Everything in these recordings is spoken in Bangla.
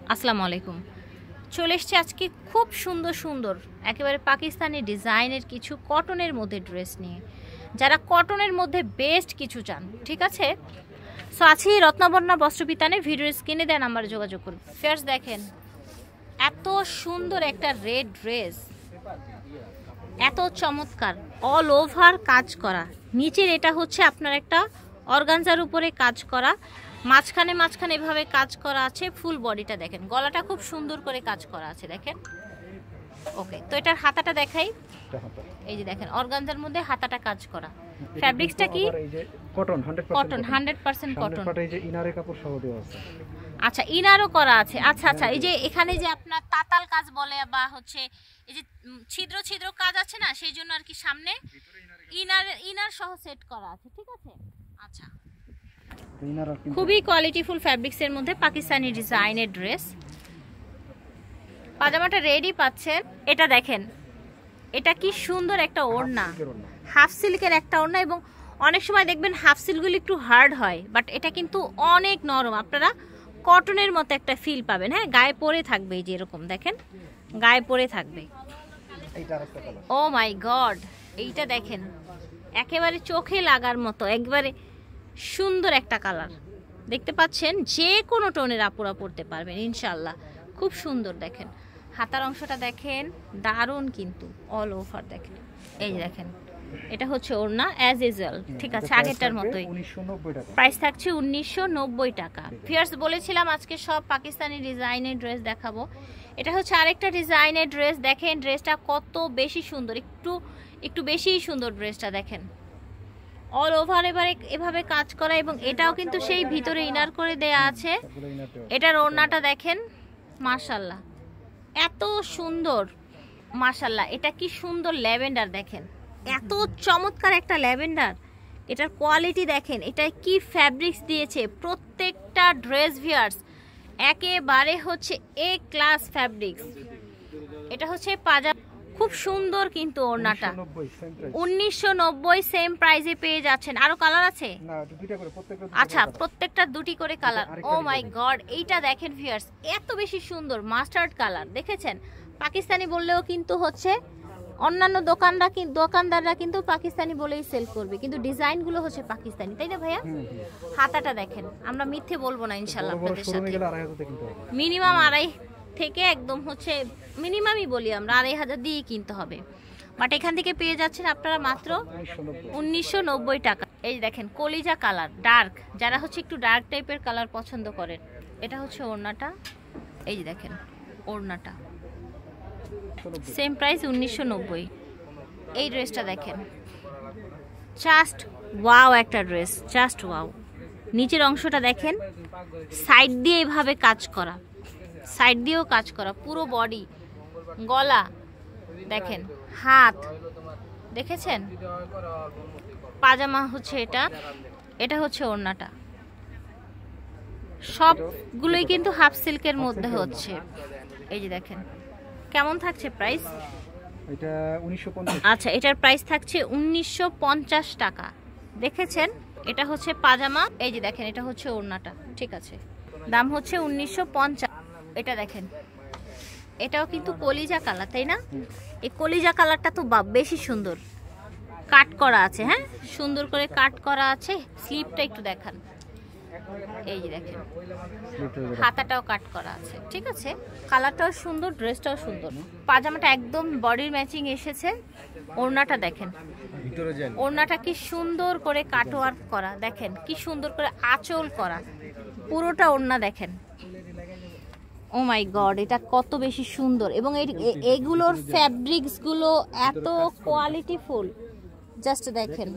আসসালামু আলাইকুম। চলে এসছে আজকে খুব সুন্দর সুন্দর একেবারে পাকিস্তানি ডিজাইনের কিছু কটনের মধ্যে ড্রেস নিয়ে, যারা কটনের মধ্যে বেস্ট কিছু চান, ঠিক আছে। সো আছি রত্নবর্ণা বস্ত্রবিতানে, ভিডিওর স্ক্রিনে দেন নাম্বারে যোগাযোগ করুন। ফার্স্ট দেখেন এত সুন্দর একটা রেড ড্রেস, এত চমৎকার, অল ওভার কাজ করা। নিচের এটা হচ্ছে আপনার একটা অর্গানজার উপরে কাজ করা, মাঝখানে মাঝখানে এভাবে কাজ করা আছে। ফুল বডিটা দেখেন, গলাটা খুব সুন্দর করে কাজ করা আছে দেখেন। ওকে, তো এটার হাতাটা দেখাই। এই যে দেখেন অর্গানজার মধ্যে হাতাটা কাজ করা। ফ্যাব্রিক্সটা কি? Cotton, 100% cotton. এই যে ইনারে কাপড় সহ দেওয়া আছে। আচ্ছা, ইনারও করা আছে। আচ্ছা আচ্ছা, এই যে এখানে যে আপনার তাতাল কাজ বলে বা হচ্ছে এই যে ছিদ্র ছিদ্র কাজ আছে না, সেই জন্য আর কি সামনে ইনার সহ সেট করা আছে, ঠিক আছে। আচ্ছা, খুবই কোয়ালিটিফুল ফ্যাব্রিক্সের মধ্যে পাকিস্তানি ডিজাইনের ড্রেস। পাজামাটা রেডি পাচ্ছেন। এটা দেখেন, এটা কি সুন্দর একটা ওড়না, হাফ সিল্কের একটা ওড়না। এবং অনেক সময় দেখবেন হাফ সিল্কগুলো একটু হার্ড হয়, বাট এটা কিন্তু অনেক নরম, আপনারা কটনের মতো একটা ফিল পাবেন। হ্যাঁ, গায়ে পরে থাকবে, এই যে এরকম দেখেন গায়ে পরে থাকবে। ও মাই গড, এইটা দেখেন একেবারে চোখে লাগার মতো, একবারে সুন্দর একটা কালার দেখতে পাচ্ছেন। যে কোনো টোনের আপুরা পরতে পারবেন ইনশাল্লাহ, খুব সুন্দর। দেখেন হাতার অংশটা দেখেন, দারুণ কিন্তু অল ওভার দেখেন। এই যে দেখেন, এটা হচ্ছে ওড়না অ্যাজ ইউজুয়াল, ঠিক আছে, আগেরটার মতোই। প্রাইস থাকছে 1990 টাকা। ফিয়ার্স বলেছিলাম আজকে সব পাকিস্তানি ডিজাইনের ড্রেস দেখাবো। এটা হচ্ছে আরেকটা ডিজাইনের ড্রেস। দেখেন ড্রেসটা কত বেশি সুন্দর, একটু বেশিই সুন্দর ড্রেসটা দেখেন। অল ওভার এভাবে কাজ করা, এবং এটাও কিন্তু সেই ভিতরে ইনার করে দেয়া আছে। এটার ওড়নাটা দেখেন, মাশাল্লাহ এত সুন্দর, মাশাল্লাহ। এটা কি সুন্দর ল্যাভেন্ডার দেখেন, এত চমৎকার একটা ল্যাভেন্ডার। এটার কোয়ালিটি দেখেন, এটা কি ফ্যাব্রিক্স দিয়েছে। প্রত্যেকটা ড্রেস ভিয়ার্স একেবারে হচ্ছে এ ক্লাস ফ্যাব্রিক্স। এটা হচ্ছে পাজামা, খুব সুন্দর কিন্তু ওড়নাটা 1990 সেম প্রাইসে পেয়ে যাচ্ছেন। আরো কালার আছে? আচ্ছা, প্রত্যেকটা দুটি করে কালার। ও মাই গড, এইটা দেখেন ভিউয়ার্স, এত বেশি সুন্দর মাস্টার্ড কালার। দেখেছেন, পাকিস্তানি বললেও কিন্তু হচ্ছে অন্যান্য দোকানদাররা কিন্তু পাকিস্তানি বলেই সেল করবে, কিন্তু ডিজাইনগুলো হচ্ছে পাকিস্তানি, তাই না ভাইয়া? হাতাটা দেখেন, আমরা মিথ্যে বলবো না ইনশাল্লাহ আপনাদের সাথে। মিনিমাম 2.5 থেকে একদম হচ্ছে মিনিমামই বলি আমরা 2.500 দিয়ে কিনতে হবে, বাট এখান থেকে পেয়ে যাচ্ছেন আপনারা মাত্র 1990 টাকা। এই দেখেন কলিজা কালার, ডার্ক, যারা হচ্ছে একটু ডার্ক টাইপের কালার পছন্দ করেন। এটা হচ্ছে ওড়নাটা, এই যে দেখেন ওড়নাটা সেম প্রাইস 1990। এই ড্রেসটা দেখেন, জাস্ট ওয়াও একটা ড্রেস, জাস্ট ওয়াও। নিচের অংশটা দেখেন, সাইড দিয়ে এইভাবে কাজ করা, সাইড দিয়েও কাজ করা, পুরো বডি, গলা দেখেন, হাত দেখেছেন। পাজামা হচ্ছে এটা হচ্ছে ওড়নাটা। সবগুলোই কিন্তু হাফ সিল্কের মধ্যে হচ্ছে। এই যে দেখেন কেমন থাকছে প্রাইস। এটা 1950। আচ্ছা, এটার প্রাইস থাকছে 1950 টাকা। দেখেছেন, এটা হচ্ছে পাজামা। এই যে দেখেন, এটা হচ্ছে ওড়নাটা, ঠিক আছে, দাম হচ্ছে 1950। এটা দেখেন, এটাও কিন্তু কলিজা কালার, তাই না? এই কলিজা কালারটা তো বেশি সুন্দর, কাট করা আছে। হ্যাঁ, সুন্দর করে কাট করা আছে। স্লিপটা একটু দেখান, এই যে দেখেন হাতাটাও কাট করা আছে, ঠিক আছে। কালারটাও সুন্দর, ড্রেসটাও সুন্দর। পাজামাটা একদম বডির ম্যাচিং এসেছে। ওড়নাটা দেখেন, ওড়নাটা কি সুন্দর করে কাটওয়ার্ক করা, দেখেন কি সুন্দর করে আঁচল করা, পুরোটা ওড়না দেখেন। ও মাই গড, এটা কত বেশি সুন্দর। এবং এগুলোর ফ্যাব্রিক্স গুলো এত কোয়ালিটিফুল, জাস্ট দেখেন।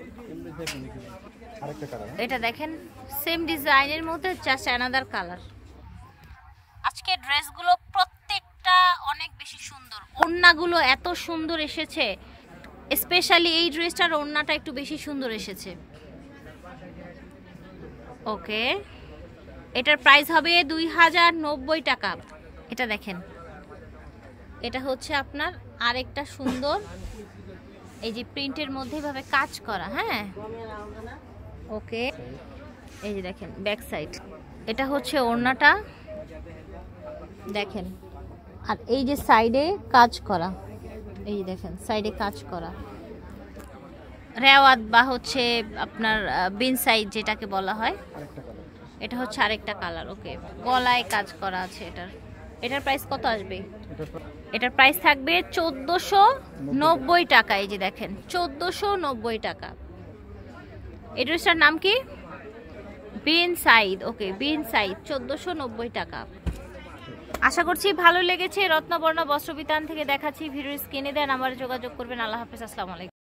এটা দেখেন সেম ডিজাইনের মধ্যে জাস্ট অ্যানাদার কালার। আজকে ড্রেসগুলো প্রত্যেকটা অনেক বেশি সুন্দর, ওড়নাগুলো এত সুন্দর এসেছে। স্পেশালি এই ড্রেসটার ওড়নাটা একটু বেশি সুন্দর এসেছে। ওকে, এটার প্রাইস হবে 2090 টাকা। এটা দেখেন, এটা হচ্ছে আপনার আরেকটা সুন্দর, এই যে প্রিন্টের মধ্যে ভাবে কাজ করা। হ্যাঁ, ওকে, এই যে দেখেন ব্যাক সাইড। এটা হচ্ছে ওড়নাটা, দেখেন। আর এই যে সাইডে কাজ করা, এই যে দেখেন সাইডে কাজ করা রেওয়াত বা হচ্ছে আপনার বিন সাইড যেটাকে বলা হয়, আরেকটা কালার। এটা হচ্ছে আরেকটা কালার। ওকে, গলায় কাজ করা আছে এটার। এটার প্রাইস কত আসবে? এটার প্রাইস থাকবে 1490 টাকা। এই যে দেখেন 1490 টাকা। এই ড্রেসটার নাম কি? বিন সাইড। ওকে, বিন সাইড 1490 টাকা। আশা করছি ভালো লেগেছে। রত্নবর্ণ বস্ত্রবিতান থেকে দেখাচ্ছি, ভিডিওর স্ক্রিনে দেন নাম্বারে যোগাযোগ করবেন। আল্লাহ হাফেজ, আসসালামু আলাইকুম।